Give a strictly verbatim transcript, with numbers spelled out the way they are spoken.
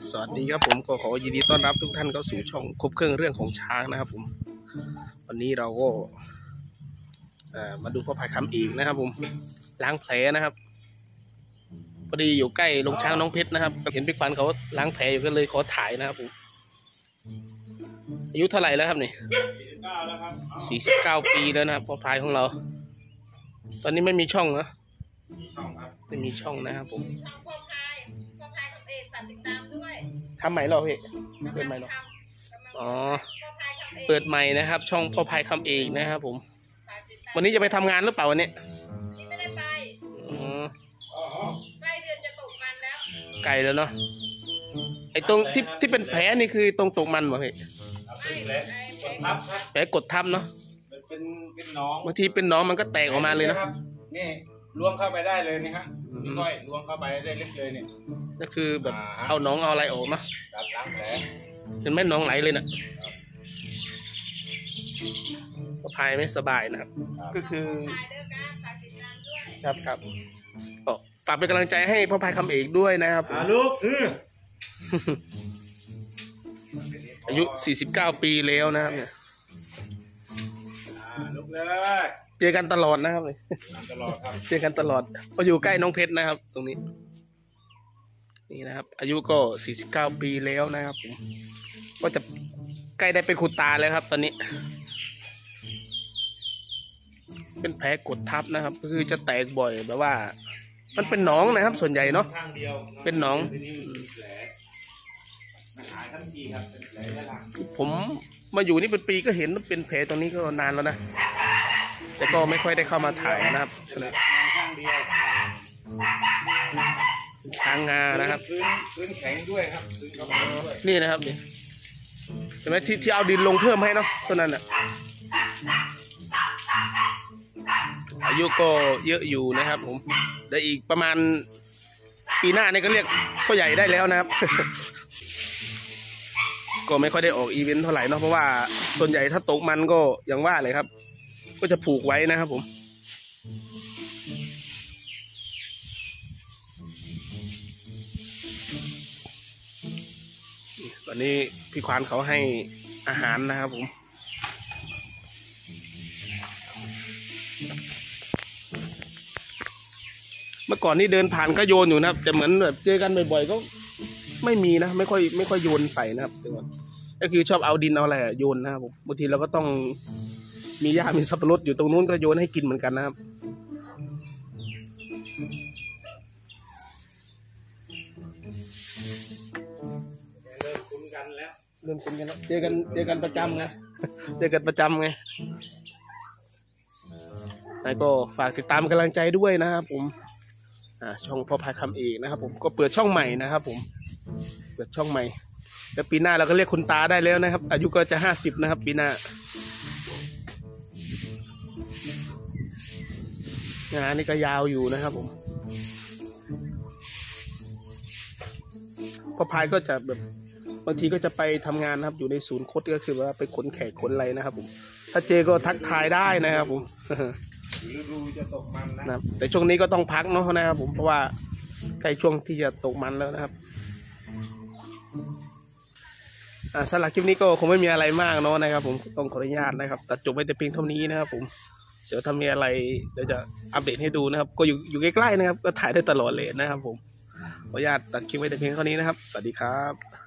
สวัสดีครับผมก็ขอยินดีต้อนรับทุกท่านเข้าสู่ช่องครบเครื่องเรื่องของช้างนะครับผมวันนี้เราก็มาดูพ่อพายคำอีกนะครับผมล้างแผลนะครับพอดีอยู่ใกล้โรงช้างน้องเพชรนะครับเห็นพี่ควันเขาล้างแผลอยู่ก็เลยขอถ่ายนะครับผมอายุเท่าไหร่แล้วครับนี่สี่สิบเก้าปีแล้วนะครับพ่อพายของเราตอนนี้ไม่มีช่องนะไม่มีช่องนะครับผมทำใหม่หรอพี่เปิดใหม่หรออ๋อเปิดใหม่นะครับช่องพ่อพายคำเอกนะครับผมวันนี้จะไปทำงานหรือเปล่าวันนี้ไม่ได้ไปอ๋อใกล้เดือนจะตกมันแล้วไกลแล้วเนาะไอ้ตรงที่ที่เป็นแผลนี่คือตรงตกมันเหรอพี่แผลกดทับเนาะเป็นเป็นน้องบางทีเป็นน้องมันก็แตกออกมาเลยนะนี่ล้วงเข้าไปได้เลยนี่ฮะนี่ก้อยล้วงเข้าไปได้เล็กเลยเนี่ยก็คือแบบเอาน้องเอาอะไรออกเนาะล้างแผลเห็นไหมน้องไหลเลยนะก็พายไม่สบายนะครับก็คือครับครับก็ฝากเป็นกำลังใจให้พ่อพายคำเอกด้วยนะครับลูกอายุสี่สิบเก้าปีแล้วนะครับเนี่ยลูกเลยเจอกันตลอดนะครับเลยตลอดครับเจอกันตลอดก็อยู่ใกล้น้องเพชรนะครับตรงนี้นี่นะครับอายุก็สี่สิบเก้าปีแล้วนะครับผมก็จะใกล้ได้เป็นคุณตาแล้วครับตอนนี้เป็นแผลกดทับนะครับก็คือจะแตกบ่อยแบบว่ามันเป็นหนองนะครับส่วนใหญ่เนาะเป็นหนองผมมาอยู่นี่เป็นปีก็เห็นเป็นแผลตรงนี้ก็นานแล้วนะแต่ก็ไม่ค่อยได้เข้ามาถ่ายนะครับช้างงานะครับพื้นแข็งด้วยครับนี่นะครับนี่ใช่ไหมที่ที่เอาดินลงเพิ่มให้เนาะตัวนั้นอ่ะอายุก็เยอะอยู่นะครับผมได้อีกประมาณปีหน้านี่ก็เรียกพ่อใหญ่ได้แล้วนะครับก็ไม่ค่อยได้ออกอีเวนต์เท่าไหร่เนาะเพราะว่าส่วนใหญ่ถ้าตกมันก็อย่างว่าเลยครับก็จะผูกไว้นะครับผมตอนนี้พี่ควานเขาให้อาหารนะครับผมเมื่อก่อนนี่เดินผ่านก็โยนอยู่นะครับแต่เหมือนแบบเจอกันบ่อยๆก็ไม่มีนะไม่ค่อยไม่ค่อยโยนใส่นะครับก็คือชอบเอาดินเอาอะไรโยนนะครับผมบางทีเราก็ต้องมีหญ้ามีสับปะรดอยู่ตรงนู้นก็โยนให้กินเหมือนกันนะครับเริ่มคุ้นกันแล้วเริ่มคุ้นกันแล้วเจอกันเจอกันประจำไงเจอกันประจำไงแล้วก็ฝากติดตามกำลังใจด้วยนะครับผมอ่าช่องพ่อพายคำเอกนะครับผมก็เปิดช่องใหม่นะครับผมเปิดช่องใหม่แล้วปีหน้าเราก็เรียกคุณตาได้แล้วนะครับอายุก็จะห้าสิบนะครับปีหน้างานนี่ก็ยาวอยู่นะครับผมพ่อพายก็จะแบบบางทีก็จะไปทำงานนะครับอยู่ในศูนย์คดก็คือว่าไปขนแขกขนอะไรนะครับผมถ้าเจก็ทักทายได้นะครับผมฤดูจะตกมันนะแต่ช่วงนี้ก็ต้องพักเนาะนะครับผมเพราะว่าใกล้ช่วงที่จะตกมันแล้วนะครับอ่าสำหรับคลิปนี้ก็คงไม่มีอะไรมากเนาะนะครับผมต้องขออนุญาตนะครับตัดจบไว้แต่เพียงเท่านี้นะครับผมเดี๋ยวถ้ามีอะไรเดี๋ยวจะอัปเดตให้ดูนะครับก็อยู่อยู่ใกล้ๆนะครับก็ถ่ายได้ตลอดเลยนะครับผมขออนุญาตตัดคลิปไว้แต่เพียงเท่านี้นะครับสวัสดีครับ